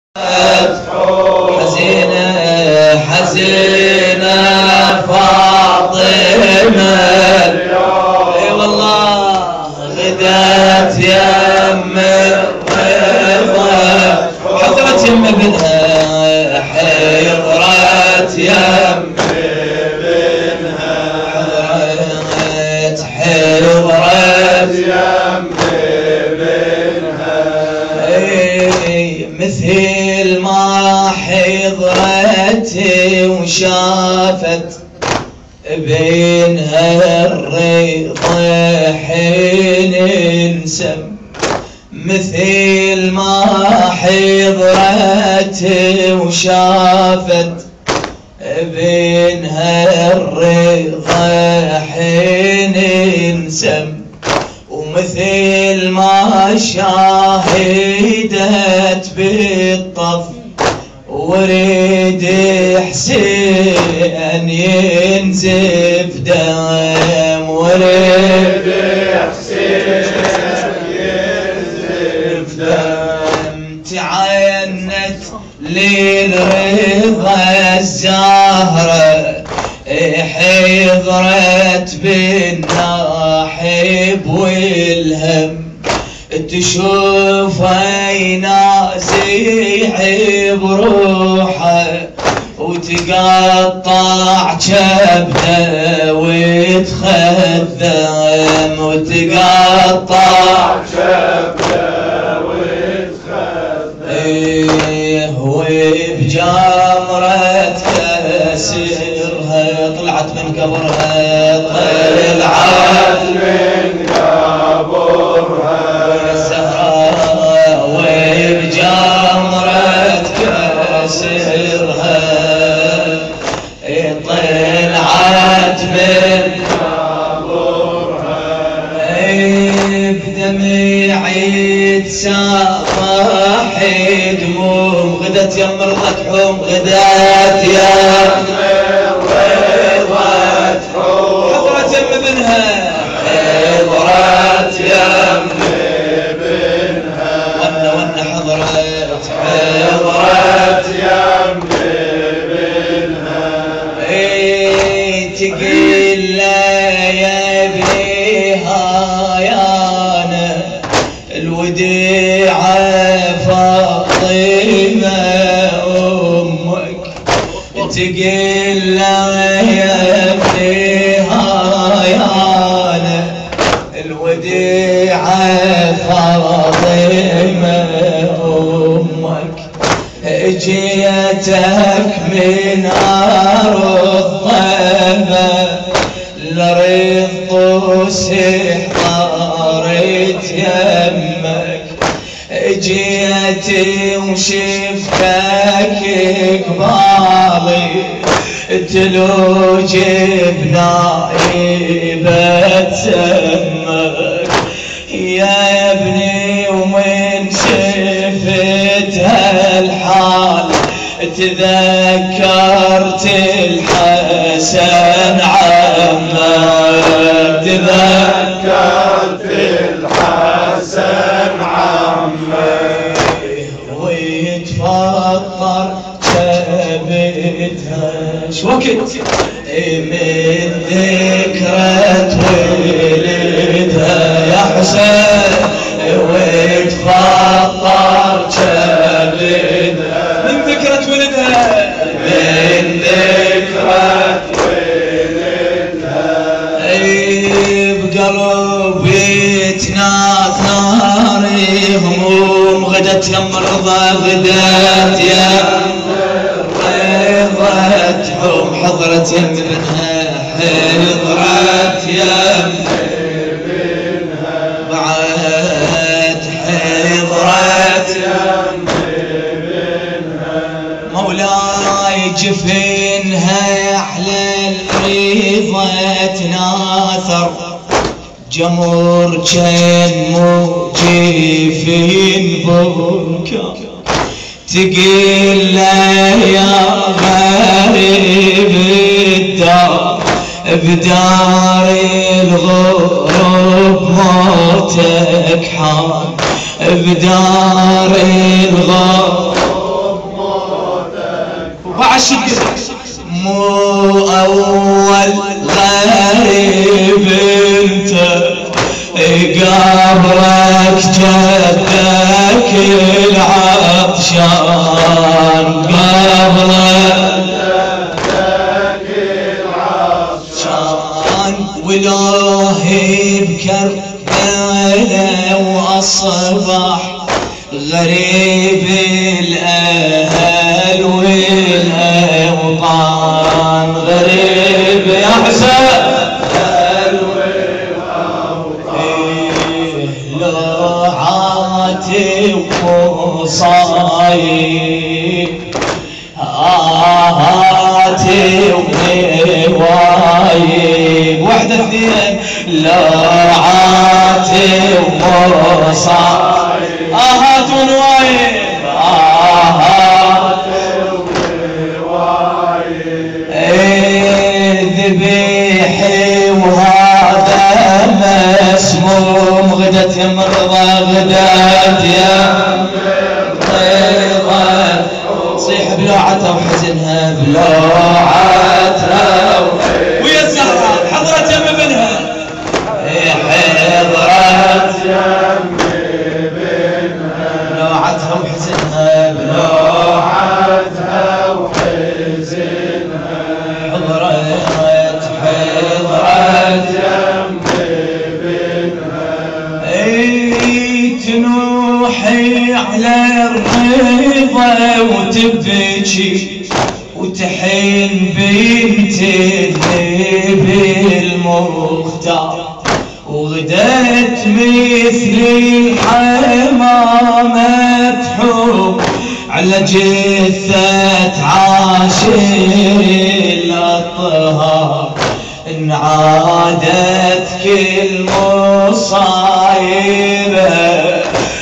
حزينة حزينة فاطمة، اي والله غدات يم الرضا، حضرت يم ابنها، حضرت يم ابنها، حضرت يم ابنها، مثل ما حضرت وشافت بينها الرضا حين انسم، مثل ما حضرت وشافت بينها الرضا حين انسم، ومثل ما شاهدت بالطف وريد حسين ينزف دم، وريد حسين ينزف دم، تعينت للرضا الزهرة حضرت بالناحب والهم، تشوف ينازح بروحه وتقطع جبهه وتخذم، وتقطع جبهه وتخذم، وبجمرة كسرها طلعت من قبرها، طلعت من قبرها الزهراء، وبجمرة كسرها طلعت من قبرها، بدمع يتسامح دموم، غدت يم رضا تحوم، غدت يم رضا تحوم، حضرت يم ابنها، حضرت يم ابنها، ون حضرت يم ابنها، تقول له يا ابنيها يانا الوديعة فاطمة أمك، تقول له يا ابنيها يانا الوديعة فاطمة أمك، جيتك من أرض طيبة لرض طوسح طارت يمك، جيتي وشفتك قبالي تلوج بنايبة سمك، يا ابني ومن شفت هالحال تذكرت الحسن عمك، تذكرت الحسن عمك، ويتفطر شبتها شوكت من ذكرى ولدها يا حسين، ويتفطر شبتها من ذكرى ولدها، من ذكرى ولدها، بقلبي يتناثر هموم، غدت يم الرضا، غدت يم الرضا تحوم، حضرت يم ابنها، حضرت يم ابنها، بعد حضرت يم ابنها، مولاي جفنها احلى الرضا تناثر، جمر كان موجفين بكى، تقول له يا غريب الدار بدار الغرب موتك حال، بدار الغرب الشدة مو أول غريب انت قبرك جدك العطشان قبرك جدك العطشان والهي بكربلاء وأصبح غريب الأهل والأوطان غريب يا حسين لو عاتب وصايب هاتي ووايب وحدة اثنين لو عاتب وصايب هات ونوايب ذبيحي وهذا مسموم غدت يا مرضى غدت يا مرضى صيح بلوعتها وحزنها بلوعتها ويا الزهراء حضرت يم ابنها حضرت يم ابنها بلوعتها وحزنها بلوعتها وحزنها حضرت يم ابنها تنوحي على الرضا وتبكي وتحن بنت النبي المختار وغدت مثل الحمامة حب على جثة عاشر الأطهار انعادت كل مصايبه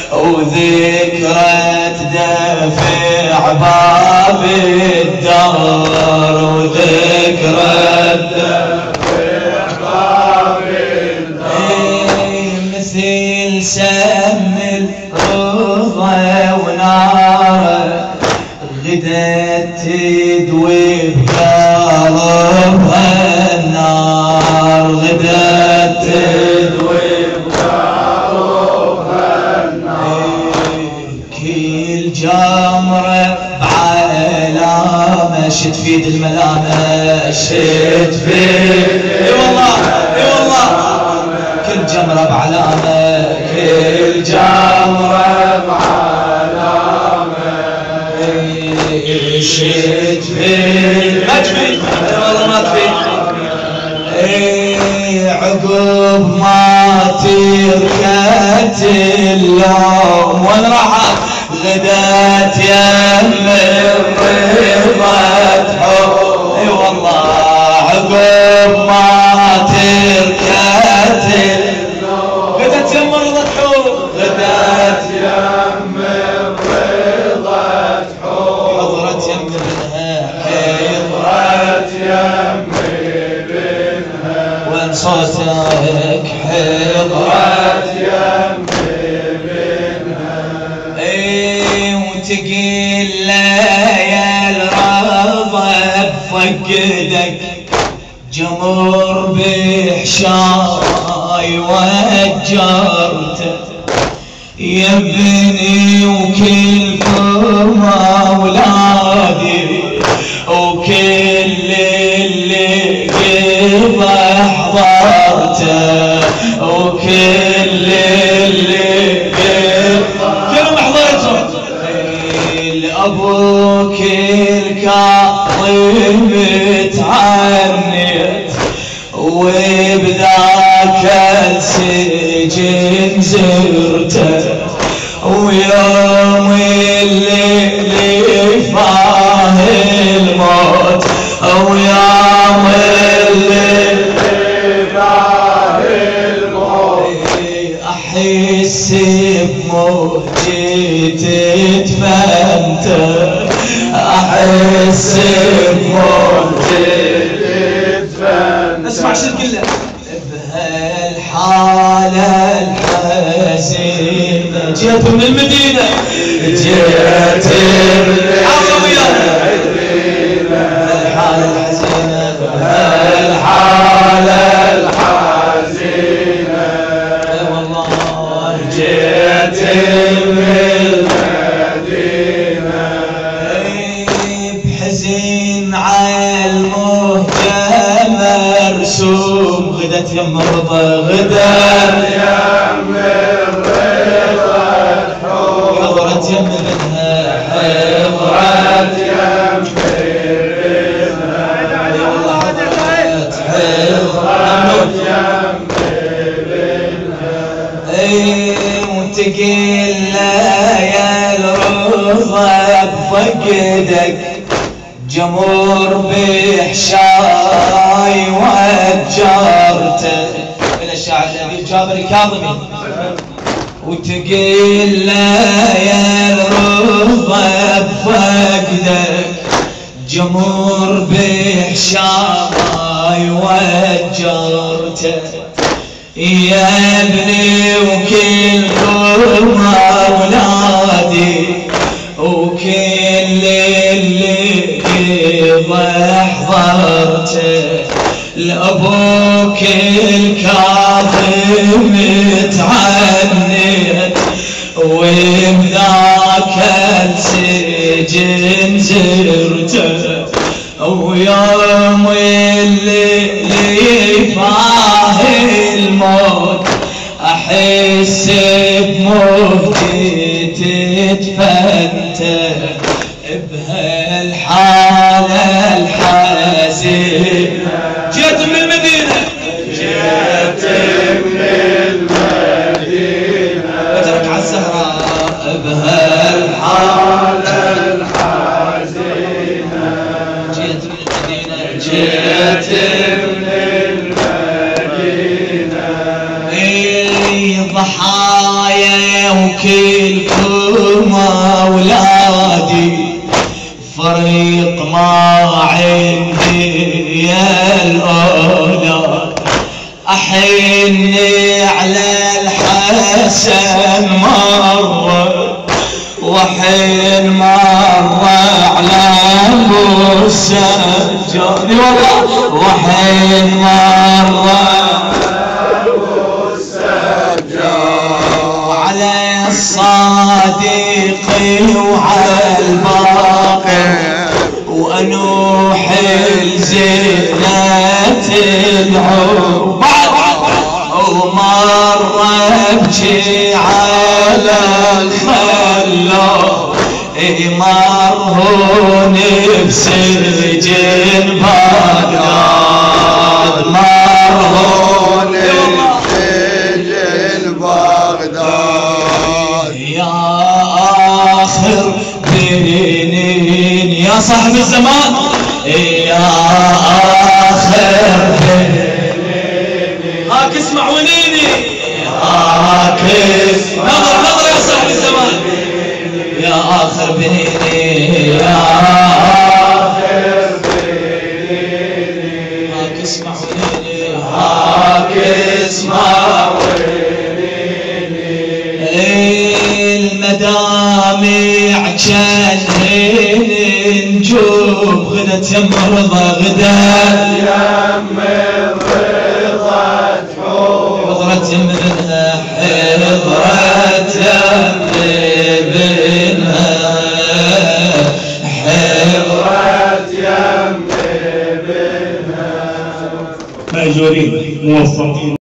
وذكرى دفع باب الدار وذكرى دفع باب الدار مثل سم الرضا وناره غدت تدوي بقلبها النار غدت تدوي جمرة بعلامة شد فيد الملامة شد فيد اي والله اي والله كل جمرة بعلامة كل جمرة بعلامة شد فيد ما تفيد والله ما تفيد عقب ما تركت اللوم وين راحت غدات يم الرضا حب اي والله عقب ما تركت غدات يم الرضا حب غدات يم الرضا حب حضرت يم ابنها حضرت يم ابنها وين صوتك حضرت يم تقيل يا الرضا بفقدك جمر بحشاي وجرته يا ابني وكلكم اولادي وكل اللي قضى حضرته وكل اللي كلهم حضرتهم ابوك الكاظم تعنيت وبذاك السجن زرته ويوم اللي فاه الموت ويوم اللي فاه الموت احس بموجي تتفنت احس بموجي تتفنت اسمع شو تقول له بهالحاله الحزينه جيت من المدينه جيت من المدينه حضرت يم الرضا غدا يم الرضا حضرت يم منها حضرت يم وتقيلنا يا الرضا بفقدك جمهور بحشاي وجارته إلى الشاعر الأديب جابر الكاظمي. وتقيلنا يا الرضا بفقدك جمهور بحشاي وجارته يا ابني وكلكم أولادي وكل اللي حضرته لأبوك الكاظم تعنت وبذاك السجن زرته ويوم اللي فاه الموت أحس بموتي تتفتح بهالحالة الحزينة. جيت من المدينة جيت من المدينة اترك على الزهراء بهالحالة الحزينة. جيت من المدينة جيت من المدينة ضحايا وكلكم أولادي فريق ما عندي يا الأولاد أحن على الحسن مرة وحين مرة على أبو السجاد والله وحين مرة وعلى الصادق وعلى الباقي وأنوح الزينة العرب ومرة ابكي على الخلو مرهون بسجن بغداد مرهون بسجن بغداد يا آخر بنين يا صاحب الزمان يا آخر بنين هاك اسمع ونيني هاك نظر يا صاحب الزمان يا آخر بنيني يا آخر بنيني هاك اسمع ونيني هاك اسمع ونيني المدامع جنين نجوب غدت يم الرضا غدا يم الرضا تحوب حضرت يم منها حضرت يم منها حضرت يم منها مأجورين موفقين.